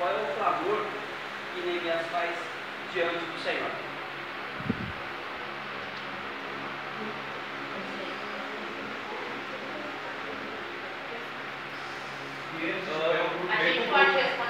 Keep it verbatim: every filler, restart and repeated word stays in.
qual é o clamor que Neemias faz diante do Senhor? A gente pode responder.